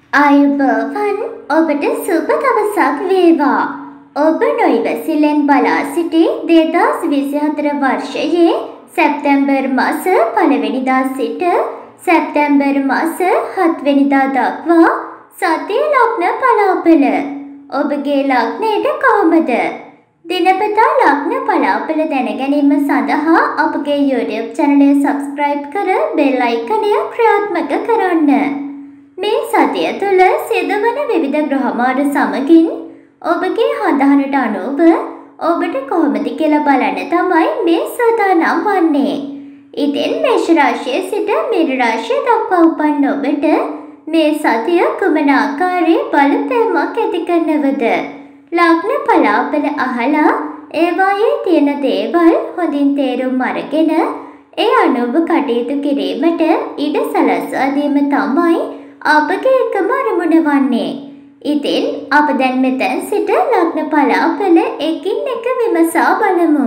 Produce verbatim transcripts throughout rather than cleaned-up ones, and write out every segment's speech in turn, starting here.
ආයුබෝවන් ඔබට සුබ දවසක් වේවා. ඔබ නොයිවසිලෙන් බලා සිටි දෙදාස් විසිහතර වර්ෂයේ සැප්තැම්බර් මාස පළවෙනිදා සිට සැප්තැම්බර් මාස හත්වෙනිදා දක්වා සතිය ලග්න පලාපල. ඔබගේ ලග්නයට කොහොමද? දිනපතා ලග්න පලාපල දැනගැනීම සඳහා අපගේ YouTube channel subscribe කර bell icon ක්‍රියාත්මක කරන්න. මේ සතිය තුළ සිදුවන විවිධ ග්‍රහමාරු සමගින් ඔබගේ හඳහනට අනුව ඔබට කොහොමද කියලා බලන්න තමයි මේ සූදානම් වන්නේ. ඉතින් මේෂ රාශියේ සිට මීන රාශිය දක්වා උපන් ඔබට මේ සතිය කුමන ආකාරයේ බලපෑමක් ඇති කරනවද? ලග්න පලාපල අහලා ඒවායේ තියෙන දේවල් හොඳින් තේරුම් අරගෙන ඒ අනුව කටයුතු කිරීමට ඉඩ සලස්වා දීම තමයි අපගේ එකම අරමුණ වන්නේ. ඉතින් අප දැන් මෙතැන් සිට ලග්න පලාපල එකින් එක විමසා බලමු.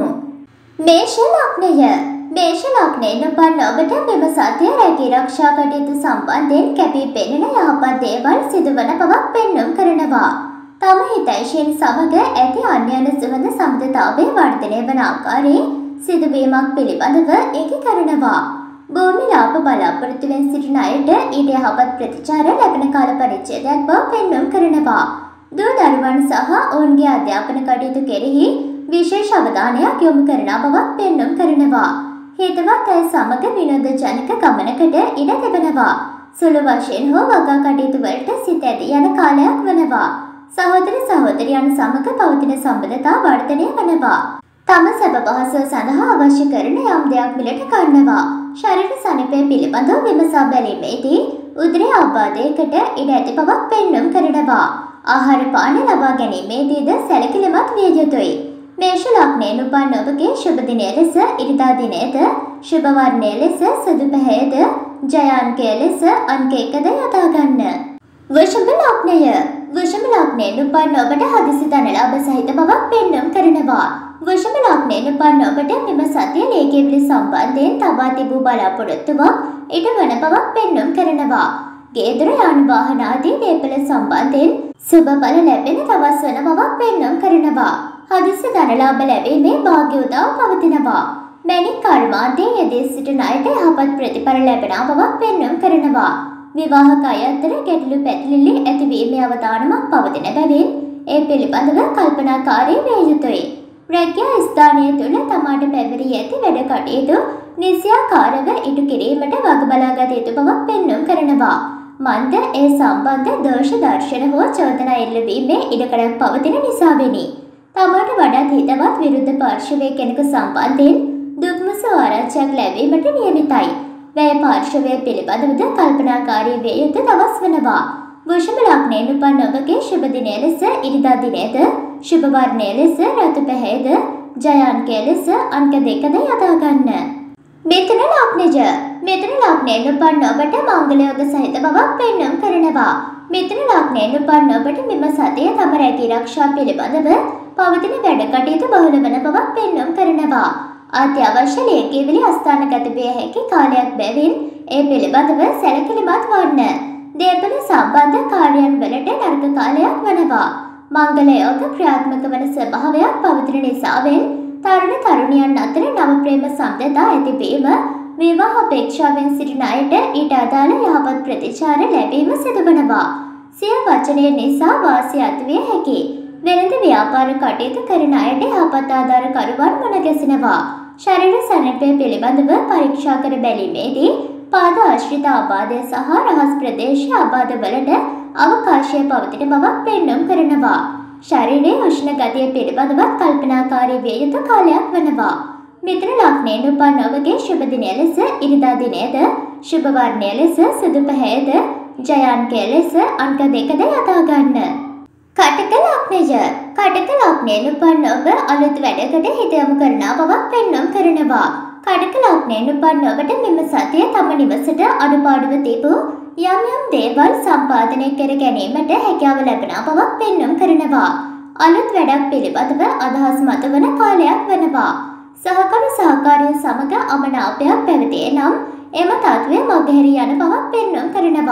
මේෂ ලග්නය. මේෂ ලග්නයෙන් උපන් ඔබට මෙම සතිය රැකී ආරක්ෂා කටයුතු සම්බන්ධයෙන් කැපී පෙනෙන යහපත් දේවල් සිදුවන බවක් පෙන්නුම් කරනවා. තම හිතයිශීන් සමග ඇති අන්‍යයන් සුවඳ සම්බන්ධතාවයේ වර්ධනය වන ආකාරයේ සිදුවීමක් පිළිබඳව ඉඟි කරනවා. භූමි ලාභ බලාපොරොත්තුවෙන් සිටින අයට ඊට යහපත් ප්‍රතිචාර ලැබෙන කාල පරිච්ඡේදයක් බව පෙන්නුම් කරනවා. දූ දරුවන් සහ ඔවුන්ගේ අධ්‍යාපන කටයුතු කෙරෙහි විශේෂ අවධානයක් යොමු කරන බවක් පෙන්නුම් කරනවා. හිතවත් අය සමග විනෝදජනක ගමනකට ඉඩ තිබෙනවා. සුළු වශයෙන් හෝ වගා කටයුතු වලට සිත ඇදී යන කාලයක් වනවා. සහෝදර සහෝදරියන් සමග පවතින සම්බන්ධතා වර්ධනය වනවා. තම සැප පහසුව සඳහා අවශ්‍ය කරන යම් දෙයක් මිලට ගන්නවා. ශරීර සනිපය පිළිබඳව විමසා බැලීමේදී උදරය ආබාධයකට ඉඩ ඇති බවක් පෙන්නුම් කරනවා. ආහාර පාන ලබා ගැනීමේදීද සැලකිලිමත් විය යුතුයි. මේෂ ලග්නයෙන් උපන් ඔබගේ ශුභ දිනය ලෙස ඉරිදා දිනයද, ශුභ වර්ණය ලෙස සුදු පැහැයද, ජය අංකය ලෙස අංක එකද යොදා ගන්න. වෘෂභ ලග්නය. වෘෂභ ලග්නයෙන් උපන් ඔබට හදිසි ධනලාභ සහිත බවක් පෙන්නුම් කරනවා. වෘෂභ ලග්නයෙන් උපන් ඔබට මෙම සතිය ලේකේවිලි සම්බන්ධයෙන් තබා තිබූ බලාපොරොත්තුවක් ඉටු වන බවක් පෙන්නුම් කරනවා. ගේදර යාන වාහන ආදී දේපල සම්බන්ධයෙන් සුබ බල ලැබෙන දවස් වන බවක් පෙන්නුම් කරනවා. හදිසි ධනලාභ ලැබීමේ භාග්‍ය උදාව පවතිනවා. මැණික් කර්මාන්තයේ යෙදී සිටින අයට යහපත් ප්‍රතිඵල ලැබෙන බවක් පෙන්නුම් කරනවා. විවාහක අය අතර ගැටලු පැටලිලි ඇතිවීමේ අවධානමක් පවතින බැවින් ඒ පිළිබඳව කල්පනාකාරී විය යුතුයි. රැකියා ස්ථානය තුළ තමාට පැවරී ඇති වැඩ කටයුතු නිසියාකාරව ඉටු කිරීමට වග බලාගත යුතු බවක් පෙන්නුම් කරනවා. මන්ද ඒ සම්බන්ධ දෝෂ දර්ශන හෝ චෝදනා එල්ලවීමේ ඉඩකඩක් පවතින නිසාවෙනි. තමාට වඩාත් හිතවත් විරුද්ධ පාර්ශවයේ කෙනෙකු සම්බන්ධයෙන් දුක්මුසු ආරාධනයක් ලැබීමට නියමිතයි. වැය පාර්ශවය පිළිබඳවද කල්පනාකාරී විය යුතු දවස් වනවා. වෘෂභ ලග්නයෙන් උපන් ඔබගේ ශුභ දිනය ලෙස ඉරිදා දිනයද, ශුභ වර්ණය ලෙස රතු පැහැයද, ජය අංකය ලෙස අංක දෙකද යොදා ගන්න. මිථුන ලග්නය. මිථුන ලග්නයෙන් උපන් ඔබට මංගල යෝග සහිත බවක් පෙන්නුම් කරනවා. මිථුන ලග්නයෙන් උපන් ඔබට මෙම සතිය තම රැකී ආරක්ෂා පිළිබඳව පවතින වැඩ කටයුතු බහුල වන බවක් පෙන්නුම් කරනවා. අත්‍යවශ්‍ය ලේකේවිලි අස්ථානගත විය හැකි කාලයක් බැවින් ඒ පිළිබඳව සැලකිලිමත් වන්න. දේපල සම්බන්ධ කාර්යයන් වලට නරක කාලයක් වනවා. මංගල යෝග ක්‍රියාත්මක වන ස්වභාවයක් පවතින නිසාවෙන් තරුණ තරුණියන් අතර නව ප්‍රේම සම්බන්ධතා ඇතිවීම, විවාහ අපේක්ෂාවෙන් සිටින අයට ඊට අදාළ යහපත් ප්‍රතිචාර ලැබීම සිදුවනවා. සිය වචනය නිසා වාසිය ඇතිවිය හැකි. වෙළඳ ව්‍යාපාර කටයුතු කරන අයට යහපත් ආධාර කරුවන් මුණ ගැසෙනවා. ශරීර සනපය පිළිබඳව පරීක්ෂා කර බැලීමේදී පාද ආශ්‍රිත ආබාධය සහ රහස් ප්‍රදේශ ආබාධ වලට අවකාශය පවතින බවක් පෙන්නුම් කරනවා. ශරීරයේ උෂ්ණ ගතිය පිළිබඳව කල්පනාකාරී විය යුතු කාලයක් වනවා. මිථුන ලග්නයෙන් උපන් ඔබගේ ශුභ දිනය ලෙස ඉරිදා දිනයද, ශුභ වර්ණය ලෙස සුදු පැහැයද, ජය අංකය ලෙස අංක දෙකද යොදා ගන්න. කටක ලග්නය. කටක ලග්නයෙන් උපන් ඔබ අලුත් වැඩකට හිත යොමු කරන බවක් පෙන්නුම් කරනවා. කටක ලග්නයෙන් උපන් ඔබට මෙම සතිය තම නිවසට අඩුපාඩුව තිබූ යම් යම් දේවල් සම්පාදනය කර ගැනීමට හැකියාව ලැබෙන බවක් පෙන්නුම් කරනවා. අලුත් වැඩක් පිළිබඳව අදහස් මතුවන කාලයක් වනවා. සහකරු සහකාරිය සමග අමනාපයක් පැවතිය නම් එම තත්ත්වය මගහැරී යන බවක් පෙන්නුම් කරනවා.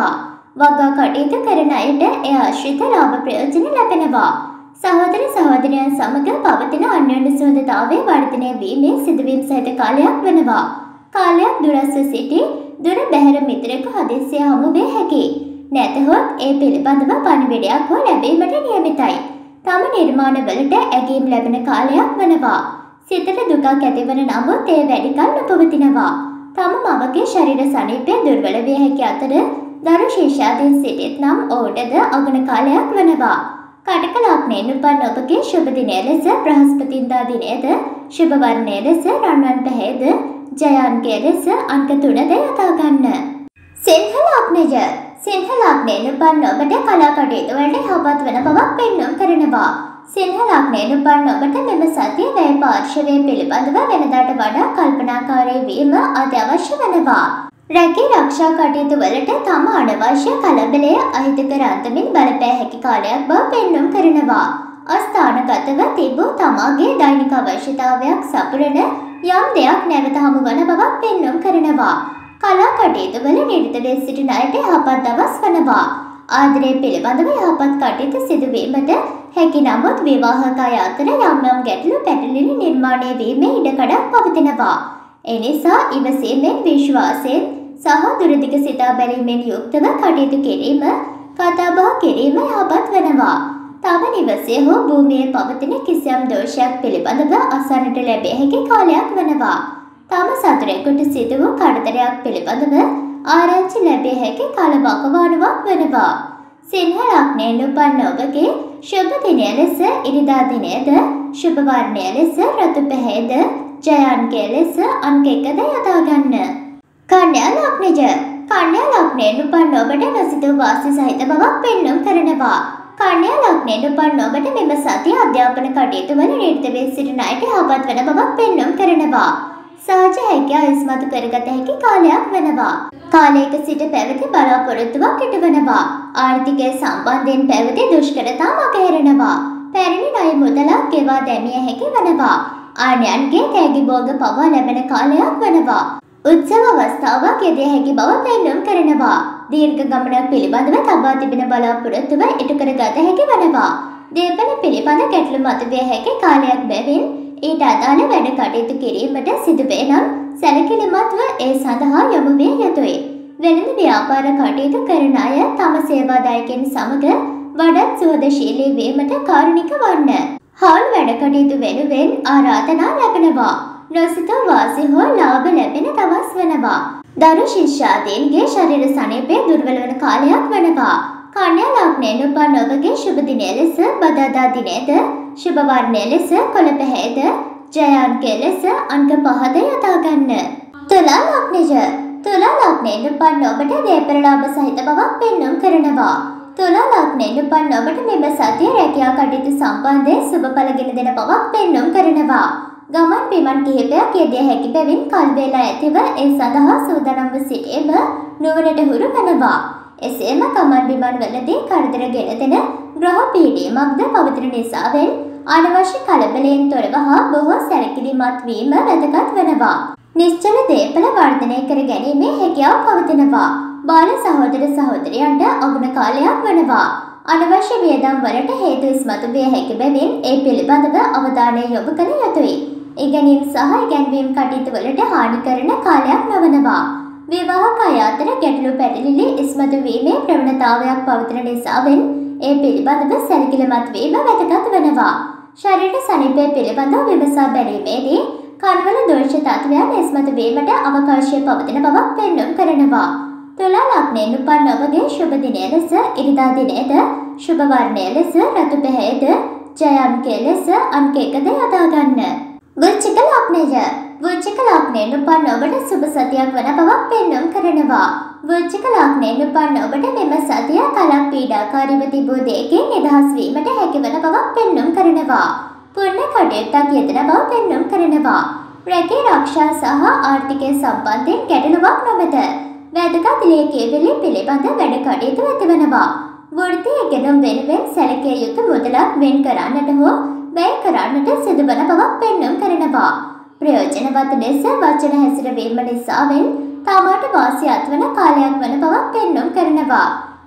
වගා කටයුතු කරන අයට එය ආශ්‍රිත ලාභ ප්‍රයෝජන ලැබෙනවා. සහෝදර සහෝදරයන් සමග පවතින අන්‍යෝන්‍ය සුහදතාවය වර්ධනය වීමේ සිදුවීම් සහිත කාලයක් වෙනවා. කාලයක් දුරස්ව සිටි දුර බැහැර මිත්‍රෙකු හදිස්සිය හමු විය හැකියි. නැතහොත් ඒ පිළිබඳව පණිවිඩයක් හෝ ලැබීමට නියමිතයි. තම නිර්මාණවලට ඇගීම් ලැබෙන කාලයක් වෙනවා. සිතට දුකක් ඇතිවන නමුත් ඒ වැඩි කල නොපවතිනවා. තම මවගේ ශරීර සනීපය දුර්වල විය හැකි අතර දරු ශිෂ්‍යාදීන් සිටිත් නම් ඔහුටද අගන කාලයක් වෙනවා. කටක ලග්නයෙන් උපන් ඔබගේ ශුභ දිනය ලෙස බ්‍රහස්පතින්දා දිනයද ශුභ වර්ණය ලෙස රන්වන් පැහැයද ජයාන්කය ලෙස අංක තුන ද යොදා ගන්න. සිංහ ලග්නය සිංහ ලග්නයෙන් උපන් ඔබට කලා කටයුතු වලට යහපත් වන බවක් පෙන්නුම් කරනවා. සිංහ ලග්නයෙන් උපන් ඔබට මෙම සතිය වැය පාර්ශවය පිළිබඳව වෙනදාට වඩා කල්පනාකාරී වීම අත්‍යවශ්‍ය වෙනවා. රැකී රක්ෂා කටයුතු වලට තම අනවශ්‍ය කලබලය අහිතකර අන්දමින් බලපෑ හැකි කාලයක් බව පෙන්නුම් කරනවා. අස්ථානගතව තිබූ තමාගේ දෛනික අවශ්‍යතාවයක් සපුරන යම් දෙයක් නැවත හමුවන බවක් පෙන්නුම් කරනවා. කලා කටයුතු වල නිරත වී සිටින අයට යහපත් දවස් වනවා. ආදරය පිළිබඳව යහපත් කටයුතු සිදුවීමට හැකි නමුත් විවාහක අය අතර යම් යම් ගැටලු පැටලිලි නිර්මාණය වීමේ ඉඩකඩක් පවතිනවා. එනිසා ඉවසීමෙන් විශ්වාසයෙන් සහ දුරදිග සිතා බැලීමෙන් යුක්තව කටයුතු කිරීම කතාබහ කිරීම යහපත් වෙනවා. තම නිවසේ හෝ භූමියේ පවතින කිසියම් දෝෂයක් පිළිබඳව අසන්නට ලැබිය හැකි කාලයක් වෙනවා. තම සතුරෙකුට සිදු වූ කරදරයක් පිළිබඳව ආරංචි ලැබිය හැකි කලබගවානුවක් වෙනවා. සිංහ ලග්නයෙන් උපන් ඔබගේ ශුභ දිනය ලෙස ඉරිදා දිනයද ශුභ වර්ණය ලෙස රතු පැහැයද ජයාන්කය ලෙස අංක එක ද යොදා ගන්න. කන්‍යා ලග්නය කන්‍යා ලග්නයෙන් උපන් ඔබට නොසිතූ වාසි සහිත බවක් පෙන්නුම් කරනවා. කන්‍යා ලග්නයෙන් උපන් ඔබට මෙම සතිය අධ්‍යාපන කටයුතු වල නිරත වී සිටින අයට යහපත් වන බවක් පෙන්නුම් කරනවා. සහජ හැකියාව ඉස්මතු කරගත හැකි කාලයක් වෙනවා. කාලයක සිට පැවති බලාපොරොත්තුවක් ඉටුවනවා. ආර්ථිකය සම්බන්ධයෙන් පැවති දුෂ්කරතා මගහැරෙනවා. පැරණි ණය මුදලක් ගෙවා දැමිය හැකි වෙනවා. ආනයන්ගේ තෑගි භෝග පවා ලැබෙන කාලයක් වෙනවා. උත්සව අවස්ථාවක් යෙදිය හැකි බව පෙන්නුම් කරනවා. දීර්ඝ ගමනක් පිළිබඳව තබා තිබෙන බලාපොරොත්තුව ඉටු කරගත හැකි වෙනවා. දේපල පිළිබඳ ගැටලු මතුවිය හැකි කාලයක් බැවින් ඊට අදාළ වැඩ කටයුතු කිරීමට සිදුවේ නම් සැලකිලිමත්ව ඒ සඳහා යොමු විය යුතුයි. වෙළඳ ව්‍යාපාර කටයුතු කරන අය තම සේවාදායකයන් සමග වඩාත් සුහදශීලී වීමට කාරුණික වන්න. හාල් වැඩ කටයුතු වෙනුවෙන් ආරාධනා ලැබෙනවා. නොසිතූ වාසි හෝ ලාභ ලැබෙන දවස් වෙනවා. දරු ශිෂ්‍යාදීන්ගේ ශරීර සනීපය දුර්වල වන කාලයක් වෙනවා. කන්‍යා ලග්නයෙන් උපන් ඔබගේ ශුභ දිනය ලෙස බදාදා දිනයද ශුභ වර්ණය ලෙස කොළ පැහැයද ජයාන්කය ලෙස අංක පහ ද යොදා ගන්න. තුලා ලග්නය තුලා ලග්නයෙන් උපන් ඔබට දේපල ලාභ සහිත බවක් පෙන්නුම් කරනවා. තුලා ලග්නයෙන් උපන් ඔබට මෙම සතිය රැකියා කටයුතු සම්බන්ධයෙන් සුබඵලගෙන දෙන බවක් පෙන්නුම් කරනවා. ගමන් බිමන් කිහිපයක් යෙදිය හැකි බැවින් කල් වේලා ඇතිව ඒ සඳහා සූදානම්ව සිටීම නුවණට හුරු වෙනවා. එසේම ගමන් බිමන් වලදී කරදර ගෙන දෙන ග්‍රහ පීඩීමක්ද පවතින නිසාවෙන් අනවශ්‍ය කලබලයෙන් තොරව හා බොහෝ සැලකිලිමත් වීම වැදගත් වෙනවා. නිශ්චල දේපල වර්ධනය කර ගැනීමේ හැකියාව පවතිනවා. බාල සහෝදර සහෝදරයන්ට අගුණ කාලයක් වෙනවා. අනවශ්‍ය වියදම් වලට හේතු ඉස්මතු විය හැකි බැවින් ඒ පිළිබඳව අවධානය යොමු කළ යුතුයි. ඉගෙනීම් සහ ඉගැන්වීම් කටයුතු වලට හානි කරන කාලයක් නොවනවා. විවාහක අය අතර ගැටලු පැටලිලි ඉස්මතු වීමේ ප්‍රවණතාවයක් පවතින නිසාවෙන් ඒ පිළිබඳව සැලකිලිමත් වීම වැදගත් වෙනවා. ශරීර සනීපය පිළිබඳව විමසා බැලීමේදී කන්වල දෝෂ තත්ත්වයන් ඉස්මතු වීමට අවකාශය පවතින බවක් පෙන්නුම් කරනවා. තුලා ලග්නයෙන් උපන් ඔබගේ ශුභ දිනය ලෙස ඉරිදා දිනයද ශුභ වර්ණය ලෙස රතු පැහැයද ජයාන්කය ලෙස අංක එක ද යොදා ගන්න. වෘශ්චික ලග්නය වෘශ්චික ලග්නයෙන් උපන් ඔබට සුබ සතියක් වන බවක් පෙන්නුම් කරනවා. වෘශ්චික ලග්නයෙන් උපන් ඔබට මෙම සතිය කලක් පීඩාකාරීව තිබූ දෙයකින් නිදහස් වීමට හැකිවන බවක් පෙන්නුම් කරනවා. පුණ්‍ය කටයුත්තක් යෙදෙන බව පෙන්නුම් කරනවා. රැකී රක්ෂා සහ ආර්ථිකය සම්බන්ධයෙන් ගැටලුවක් නොමැත. වැදගත් ලියකියවිලි පිළිබඳ වැඩ කටයුතු ඇතිවනවා. වෘත්තීය ඉගෙනුම් වෙනුවෙන් සැලකිය යුතු මුදලක් වෙන් කරන්නට හෝ වැය කරන්නට සිදුවන බවක් පෙන්නුම් කරනවා. ප්‍රයෝජනවත් ලෙස වචන හැසිරවීම නිසාවෙන් තමාට වාසියක් වන කාලයක් වන බවක් පෙන්නුම් කරනවා.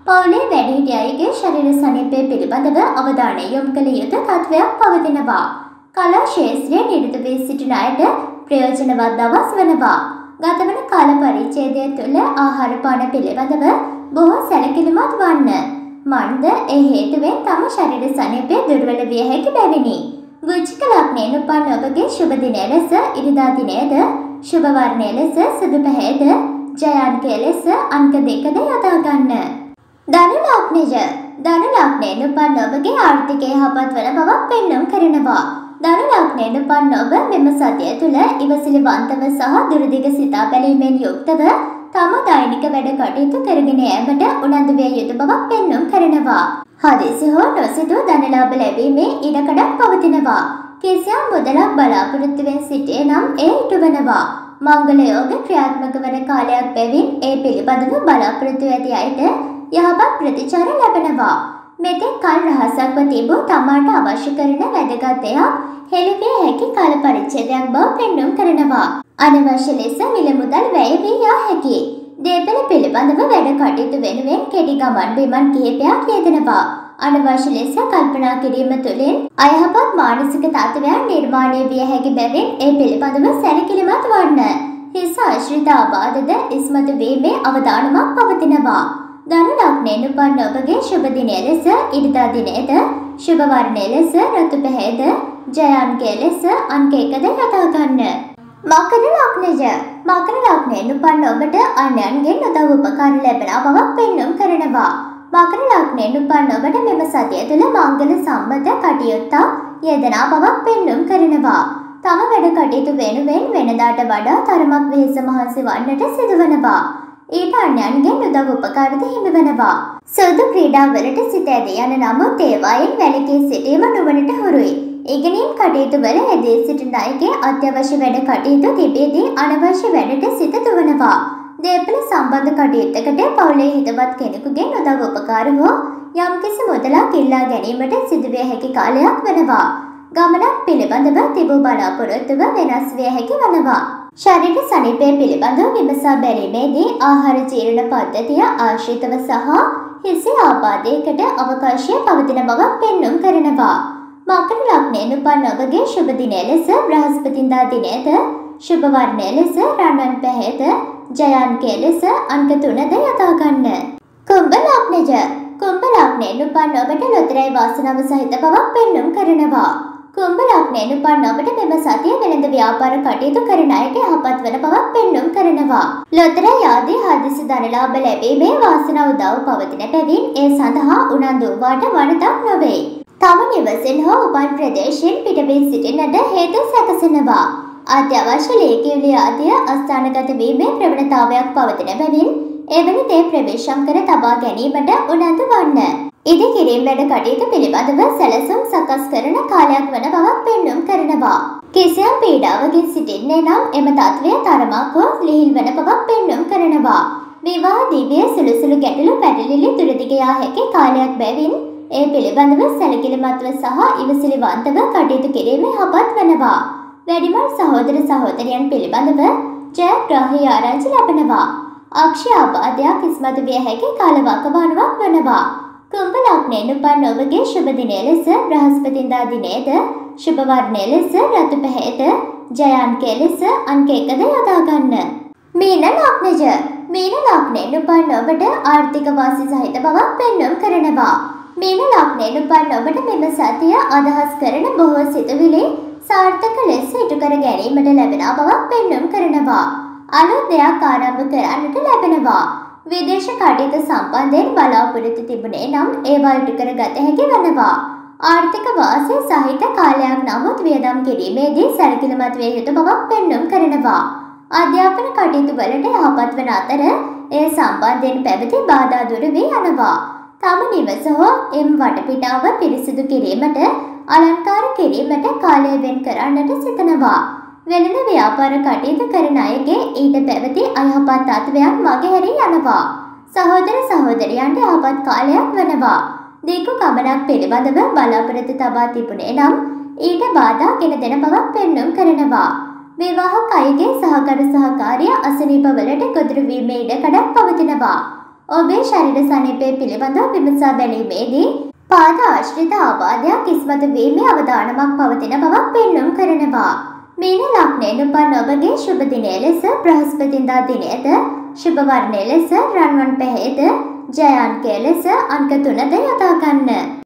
පවුලේ වැඩිහිටි අයගේ ශරීර සනීපය පිළිබඳව අවධානය යොමු කළ යුතු තත්ත්වයක් පවතිනවා. කලා ශාස්ත්‍රයේ නිරත වී සිටින අයට ප්‍රයෝජනවත් දවස් වනවා. ගතවන කාල පරිච්ඡේදය තුළ ආහාර පාන පිළිබඳව බොහෝ සැලකිලිමත් වන්න. මන්ද ඒ හේතුවෙන් තම ශරීර සනීපය දුර්වල විය හැකි බැවිනි. වෘශ්චික ලග්නයෙන් උපන් ඔබගේ ශුභ දිනය ලෙස ඉරිදා දිනයද, ශුභ වර්ණය ලෙස සුදු පැහැයද, ජයාන්කය ලෙස අංක දෙකද යොදා ගන්න. ධනු ලග්නය. ධනු ලග්නයෙන් උපන් ඔබගේ ආර්ථිකය යහපත් වන බවක් පෙන්නුම් කරනවා. ධනු ලග්නයෙන් උපන් ඔබ මෙම සතිය තුළ ඉවසිලිවන්තව සහ දුරදිග සිතා බැලීමෙන් යුක්තව තම දෛනික වැඩ කටයුතු කරගෙන යාමට උනන්දු විය යුතු බවක් පෙන්නුම් කරනවා. හදිසි හෝ නොසිතූ ධනලාභ ලැබීමේ ඉඩකඩක් පවතිනවා. කිසියම් මුදලක් බලාපොරොත්තුවෙන් සිටියේ නම් ඒ ඉටුවනවා. මංගල යෝග ක්‍රියාත්මක වන කාලයක් බැවින් ඒ පිළිබඳව බලාපොරොත්තු ඇති අයට යහපත් ප්‍රතිචාර ලැබෙනවා. මෙතෙක් කල් රහසක්ව තිබූ තමාට අවශ්‍ය කරන වැදගත් දෙයක් හෙළිවිය හැකි කාල පරිච්ඡේදයක් බව පෙන්නුම් කරනවා. අනවශ්‍ය ලෙස මිල මුදල් වැය වී යා හැකියි. දේපල පිළිබඳව වැඩ කටයුතු වෙනුවෙන් කෙටි ගමන් බිමන් කිහිපයක් යෙදෙනවා. අනවශ්‍ය ලෙස කල්පනා කිරීම තුළින් අයහපත් මානසික තත්ත්වයන් නිර්මාණය විය හැකි බැවින් ඒ පිළිබඳව සැලකිලිමත් වන්න. හිස ආශ්‍රිත ආබාධද ඉස්මතු වීමේ අවදානමක් පවතිනවා. ධනු ලග්නයෙන් උපන් ඔබගේ ශුභ දිනය ලෙස ඉරිදා දිනයද, ශුභ වර්ණය ලෙස රතු පැහැයද, ජයාන්කය ලෙස අංක එකද යොදා ගන්න. මකර ලග්නය. මකර ලග්නයෙන් උපන් ඔබට අන්‍යයන්ගෙන් උදව් උපකාර ලැබෙන බවක් පෙන්නුම් කරනවා. මකර ලග්නයෙන් උපන් ඔබට මෙම සතිය තුළ මංගල සම්බන්ධ කටයුත්තක් යෙදෙන බවක් පෙන්නුම් කරනවා. තම වැඩ කටයුතු වෙනුවෙන් වෙනදාට වඩා තරමක් වෙහෙස මහන්සි වන්නට සිදුවනවා. ඊට අන්‍යයන්ගෙන් උදව් උපකාරද හිමිවනවා. සුදු ක්‍රීඩාවලට සිත ඇදී යන නමුත් ඒවායින් වැළකී සිටීම නුවණට හුරුයි. ඉගෙනීම් කටයුතු වල යෙදී සිටින අයගේ අත්‍යවශ්‍ය වැඩ කටයුතු තිබෙදී අනවශ්‍ය වැඩට සිත දුවනවා. දේපල සම්බන්ධ කටයුත්තකට පවුලේ හිතවත් කෙනෙකුගෙන් උදව් උපකාර හෝ යම්කිසි මුදලක් ඉල්ලා ගැනීමට සිදුවිය හැකි කාලයක් වෙනවා. ගමනක් පිළිබඳව තිබූ බලාපොරොත්තුව වෙනස් විය හැකි වනවා. ශරීර සනීපය පිළිබඳව විමසා බැලීමේදී ආහාර ජීර්ණ පද්ධතිය ආශ්‍රිතව සහ හිසේ ආබාධයකට අවකාශය පවතින බවක් පෙන්නුම් කරනවා. මකර ලග්නයෙන් උපන් ඔබගේ ශුභ දිනය ලෙස බ්‍රහස්පතින්දා දිනයද, ශුභ වර්ණය ලෙස රන්වන් පැහැයද, ජයාන්කය ලෙස අංක තුනද යොදා ගන්න. කුම්භ ලග්නය. කුම්භ ලග්නයෙන් උපන් ඔබට ලොතරැයි වාසනාව සහිත බවක් පෙන්නුම් කරනවා. කුම්භ ලග්නයෙන් උපන් ඔබට මෙම සතිය වෙළඳ ව්‍යාපාර කටයුතු කරන අයට යහපත් වන බවක් පෙන්නුම් කරනවා. ලොතරැයි ආදී හදිසි ධනලාභ ලැබීමේ වාසනාව උදාව පවතින බැවින් ඒ සඳහා උනන්දු වූවාට වරදක් නොවේ. තම නිවසෙන් හෝ උපන් ප්‍රදේශයෙන් පිටවී සිටින්නට හේතු සැකසෙනවා. අත්‍යවශ්‍ය ලේඛියුලිය ආදිය අස්ථානගත වීමේ ප්‍රවණතාවයක් පවතින බැවින් එවැනි දේ ප්‍රවේශම් කර තබා ගැනීමට උනන්දු වන්න. ඉදි කිරීම වැඩ කටයුතු පිළිබඳව සැලසුම් සකස් කරන කාලයක් වන බවක් පෙන්නුම් කරනවා. කිසියම් පීඩාවකින් සිටින්නේ නම් එම තත්ත්වය තරමක් හෝ ලිහිල් වන බවක් පෙන්නුම් කරනවා. විවාහ දිව්‍ය සුළු සුළු ගැටලු පැටලිලි දුරදිග යා හැකි කාලයක් බැවින් ඒ පිළිබඳව සැලකිලිමත්ව සහ ඉවසිලිවන්තව කටයුතු කිරීම යහපත් වෙනවා. වැඩිමල් සහෝදර සහෝදරයන් පිළිබඳව ජයග්‍රාහී ආරංචි ලැබෙනවා. අක්ෂය ආබාධයක් ඉස්මතු විය හැකි කාල වකවානුවක් වෙනවා. කුම්භ ලග්නයෙන් උපන් ඔබගේ ශුභ දිනය ලෙස බ්‍රහස්පතින්දා දිනයද, ශුභ වර්ණය ලෙස රතු පැහැයද, ජයාන්කය ලෙස අංක එකද යොදා ගන්න. මීන ලග්නය. මීන ලග්නයෙන් උපන් ඔබට ආර්ථික වාසි සහිත බවක් පෙන්නුම් කරනවා. මීන ලග්නයෙන් උපන් ඔබට මෙම සතිය අදහස් කරන බොහෝ සිතුවිලි සාර්ථක ලෙස ඉටු කර ගැනීමට ලැබෙන බවක් පෙන්නුම් කරනවා. අලුත් දෙයක් ආරම්භ කරන්නට ලැබෙනවා. විදේශ කටයුතු සම්බන්ධයෙන් බලාපොරොත්තු තිබුණේ නම් ඒවා ඉටු කර ගත හැකි වෙනවා. ආර්ථික වාසිය සහිත කාලයක් නමුත් වියදම් කිරීමේදී සැලකිලිමත් විය යුතු බවක් පෙන්නුම් කරනවා. අධ්‍යාපන කටයුතු වලට යහපත් වන අතර ඒ සම්බන්ධයෙන් පැවති බාධා දුරු වී යනවා. තම නිවස හෝ එම් වටපිටාව පිරිසිදු කිරීමට අලංකාර කිරීමට කාලය වෙන් කරන්නට සිතනවා. වෙළඳ ව්‍යාපාර කටයුතු කරන අයගේ ඊට පැවති අයහපත් තත්ත්වයන් මගහැරී යනවා. සහෝදර සහෝදරියන්ට යහපත් කාලයක් වෙනවා. දීර්ඝ ගමනක් පිළිබඳව බලාපොරොත්තු තබා තිබුණේ නම් ඊට බාධා ගෙන දෙන බවක් පෙන්නුම් කරනවා. විවාහක අයගේ සහකරු සහකාරිය අසනීප වලට ගොදුරු වීමේ ඉඩකඩක් පවතිනවා. ඔබේ ශරීර සනීපය පිළිබඳව විමසා බැලීමේදී පාද ආශ්‍රිත ආබාධයක් ඉස්මතු වීමේ අවදානමක් පවතින බවක් පෙන්නුම් කරනවා. මීන ලග්නයෙන් උපන් ඔබගේ ශුභ දිනය ලෙස බ්‍රහස්පතින්දා දිනයද, ශුභ වර්ණය ලෙස රන්වන් පැහැයද, ජය අංකය ලෙස අංක තුනද යොදා ගන්න.